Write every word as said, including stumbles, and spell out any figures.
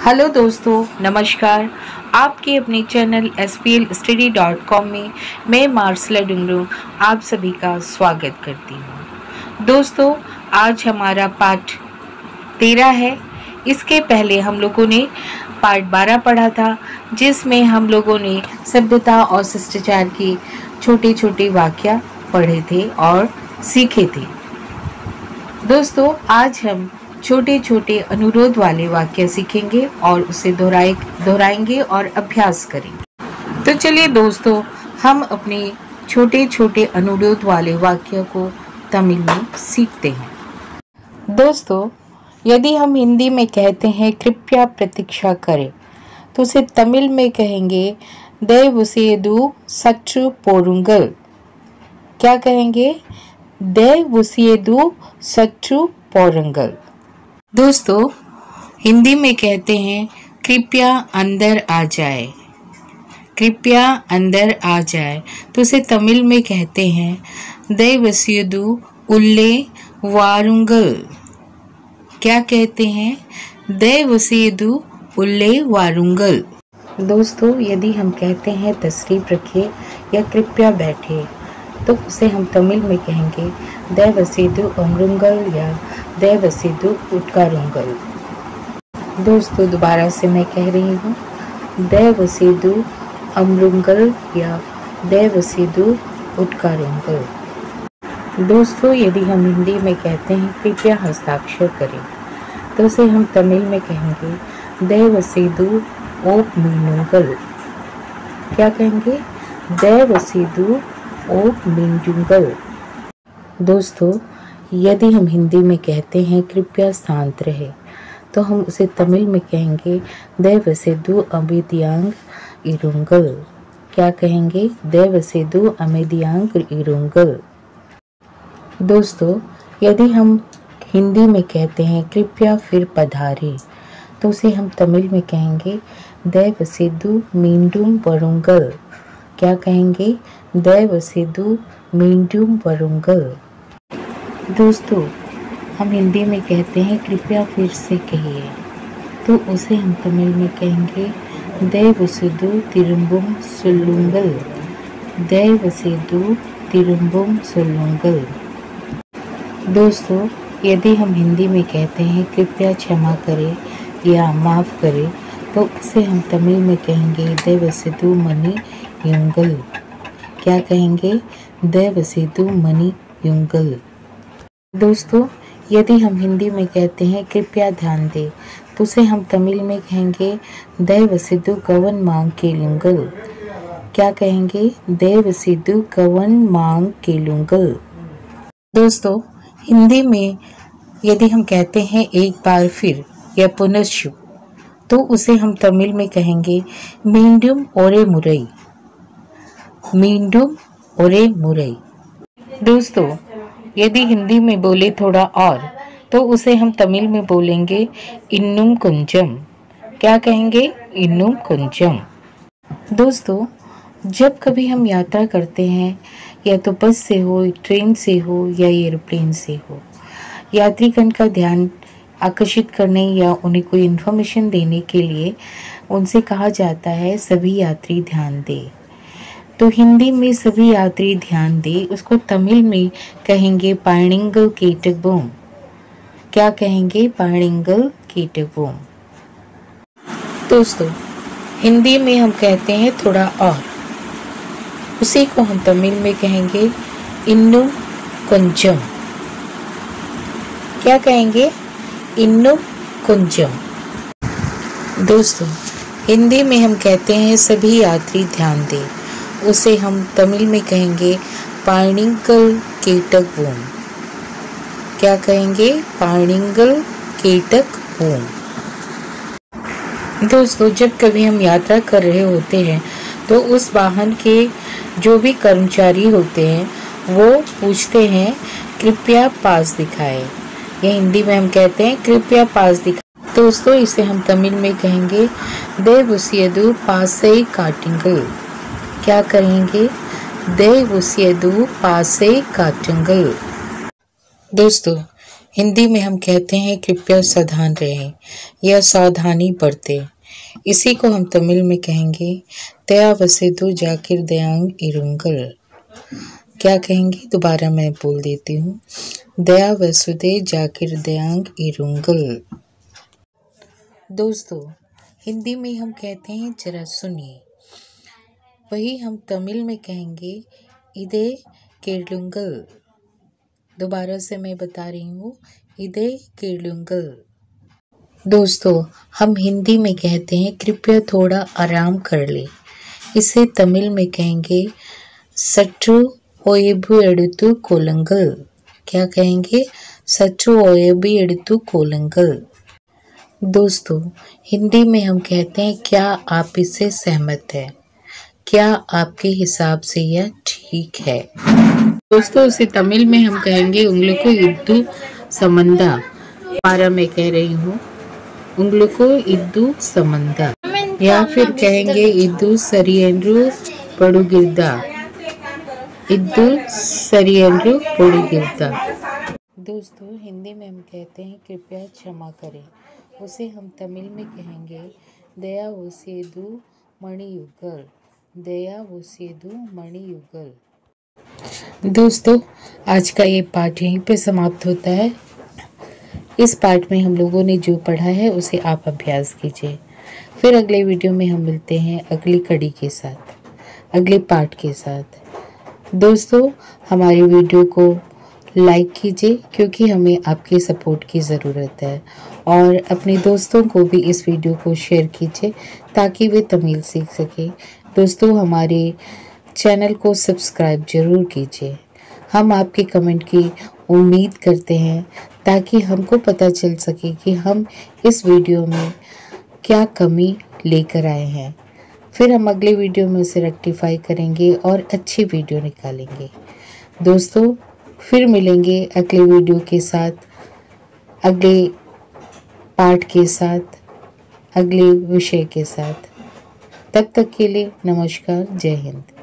Hello दोस्तों, नमस्कार। आपके अपने channel S P L study dot com में मैं मार्सला डुंगरू आप सभी का स्वागत करती हूँ। दोस्तों, आज हमारा पाठ तेरह है। इसके पहले हम लोगों ने पाठ बारह पढ़ा था, जिसमें हम लोगों ने सभ्यता और शिष्टाचार की छोटे छोटे वाक्य पढ़े थे और सीखे थे। दोस्तों, आज हम छोटे छोटे अनुरोध वाले वाक्य सीखेंगे और उसे दोहराए दोहराएंगे और अभ्यास करेंगे। तो चलिए दोस्तों, हम अपने छोटे छोटे अनुरोध वाले वाक्य को तमिल में सीखते हैं। दोस्तों, यदि हम हिंदी में कहते हैं कृपया प्रतीक्षा करें, तो उसे तमिल में कहेंगे दयवुसेयदु सच्चु पोरुंगल। क्या कहेंगे? दयवुसेयदु सच्चु पोरुंगल। दोस्तों, हिंदी में कहते हैं कृपया अंदर आ जाए, कृपया अंदर आ जाए, तो उसे तमिल में कहते हैं दयवुसेयदु उल्ले वारुंगल। क्या कहते हैं? दयवुसेयदु उल्ले वारुंगल। दोस्तों, यदि हम कहते हैं तशरीफ रखिए या कृपया बैठे, तो उसे हम तमिल में कहेंगे दयवुसेयदु अमरुंगल या दयवुसेयदु उत्कारुंगल। दोस्तों, दोबारा से मैं कह रही हूँ, दयवुसेयदु अमरुंगल या दयवुसेयदु उत्कारुंगल। दोस्तों, यदि हम हिंदी में कहते हैं कृपया हस्ताक्षर करें, तो उसे हम तमिल में कहेंगे दयवुसेयदु ओपमिनुंगल। क्या कहेंगे? दयवुसेयदु ओपमिनुंगल। दोस्तों, यदि हम हिंदी में कहते हैं कृपया शांत रहे, तो हम उसे तमिल में कहेंगे दयवुसेयदु अमेदियांग इरुंगल। क्या कहेंगे? दयवुसेयदु अमेदियांग इरुंगल। दोस्तों, यदि हम हिंदी में कहते हैं कृपया फिर पधारे, तो उसे हम तमिल में कहेंगे दयवुसेयदु मींडुम वरुंगल। क्या कहेंगे? दयवुसेयदु मींडुम वरुंगल। दोस्तों, हम हिंदी में कहते हैं कृपया फिर से कहिए, तो उसे हम तमिल में कहेंगे दयवुसेयदु तिरुंबुम सोल्लुंगल। दयवुसेयदु तिरुंबुम सोल्लुंगल। दोस्तों, यदि हम हिंदी में कहते हैं कृपया क्षमा करें या माफ़ करें, तो उसे हम तमिल में कहेंगे दयवुसेयदु मन्नियुंगल। क्या कहेंगे? दयवुसेयदु मन्नियुंगल। दोस्तों, यदि हम हिंदी में कहते हैं कृपया ध्यान दें, तो उसे हम तमिल में कहेंगे दयवुसेयदु कवन मांग केलुंगल। क्या कहेंगे? दयवुसेयदु कवन मांग केलुंगल। दोस्तों, हिंदी में यदि हम कहते हैं एक बार फिर या पुनश्च, तो उसे हम तमिल में कहेंगे मींडुम ओरे मुरई। मींडुम ओरे मुरई। दोस्तों, यदि हिंदी में बोले थोड़ा और, तो उसे हम तमिल में बोलेंगे इन्नुम कुंजम। क्या कहेंगे? इन्नुम कुंजम। दोस्तों, जब कभी हम यात्रा करते हैं, या तो बस से हो, ट्रेन से हो या एरोप्लेन से हो, यात्रीगण का ध्यान आकर्षित करने या उन्हें कोई इन्फॉर्मेशन देने के लिए उनसे कहा जाता है सभी यात्री ध्यान दें। तो हिंदी में सभी यात्री ध्यान दें, उसको तमिल में कहेंगे पायणिंगल केटकबोम। क्या कहेंगे? पायणिंगल केटकबोम। दोस्तों, हिंदी में हम कहते हैं थोड़ा और, उसी को हम तमिल में कहेंगे इन्नुम कुंजम। क्या कहेंगे? इन्नुम कुंजम। दोस्तों, हिंदी में हम कहते हैं सभी यात्री ध्यान दें, उसे हम तमिल में कहेंगे पायणिंगल केटकबोम। क्या कहेंगे? पायणिंगल केटकबोम। दोस्तों, जब कभी हम यात्रा कर रहे होते हैं, तो उस वाहन के जो भी कर्मचारी होते हैं वो पूछते हैं कृपया पास दिखाएं, या हिंदी में हम कहते हैं कृपया पास दिखाएं। दोस्तों, इसे हम तमिल में कहेंगे दयवुसेयदु पासई काटिंगल। क्या करेंगे? दयवुसेयदु पासई काटिंगल। दोस्तों, हिंदी में हम कहते हैं कृपया सावधान रहें या सावधानी बरतें। इसी को हम तमिल में कहेंगे दया वसेदु जाकिर दयांग इरुंगल। क्या कहेंगे? दोबारा मैं बोल देती हूँ, दया वसुदे जाकिर दयांग इरुंगल। दोस्तों, हिंदी में हम कहते हैं जरा सुनिए, वही हम तमिल में कहेंगे इदे केलुंगल। दोबारा से मैं बता रही हूँ, इदे केलुंगल। दोस्तों, हम हिंदी में कहते हैं कृपया थोड़ा आराम कर ले। इसे तमिल में कहेंगे सट्टू ओयबु एडुतु कोलंगल। क्या कहेंगे? सट्टू ओयबु एडुतु कोलंगल। दोस्तों, हिंदी में हम कहते हैं क्या आप इससे सहमत हैं? क्या आपके हिसाब से यह ठीक है? दोस्तों, इसे तमिल में हम कहेंगे उंगलुको इद्दू समंदा। दोबारा मैं कह रही हूँ, उंगलुको इद्दू समंदा, या फिर कहेंगे इद्दू सरियेंड्रू पड़ुगिरदा। इद्दू सरियेंड्रू पड़ुगिरदा। दोस्तों, हिंदी में हम कहते हैं कृपया क्षमा करें। उसे हम तमिल में कहेंगे दया वसेदु मणियुगल। दया वसेदु मणियुगल। दोस्तों, आज का ये पाठ यहीं पे समाप्त होता है। इस पाठ में हम लोगों ने जो पढ़ा है उसे आप अभ्यास कीजिए। फिर अगले वीडियो में हम मिलते हैं अगली कड़ी के साथ, अगले पाठ के साथ। दोस्तों, हमारी वीडियो को लाइक कीजिए क्योंकि हमें आपके सपोर्ट की ज़रूरत है, और अपने दोस्तों को भी इस वीडियो को शेयर कीजिए ताकि वे तमिल सीख सकें। दोस्तों, हमारे चैनल को सब्सक्राइब जरूर कीजिए। हम आपके कमेंट की उम्मीद करते हैं ताकि हमको पता चल सके कि हम इस वीडियो में क्या कमी लेकर आए हैं। फिर हम अगले वीडियो में उसे रेक्टिफाई करेंगे और अच्छी वीडियो निकालेंगे। दोस्तों, फिर मिलेंगे अगले वीडियो के साथ, अगले पाठ के साथ, अगले विषय के साथ। तब तक के लिए नमस्कार, जय हिंद।